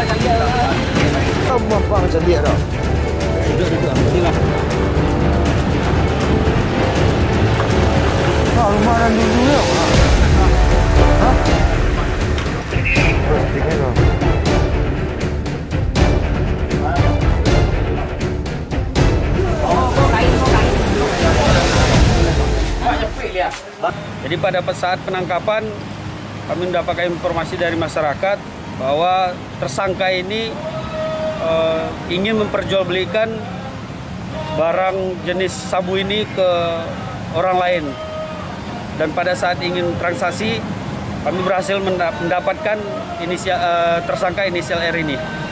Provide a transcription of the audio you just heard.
Tambah bang jadi ada. Duduk, sinilah. Rumah dan dulu ya. Hah? Sedikit dong. Jadi pada saat penangkapan kami mendapatkan informasi dari masyarakat bahwa tersangka ini ingin memperjualbelikan barang jenis sabu ini ke orang lain. Dan pada saat ingin transaksi kami berhasil mendapatkan tersangka inisial R ini.